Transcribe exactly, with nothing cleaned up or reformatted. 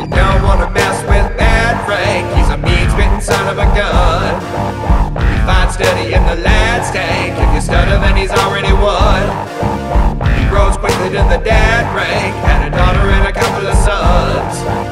You don't wanna mess with Bad Frank, he's a mean-spitting son of a gun. He fights steady in the lad's tank, if you stutter then he's already won. He grows quickly to the dad rank, had a daughter and a couple of sons.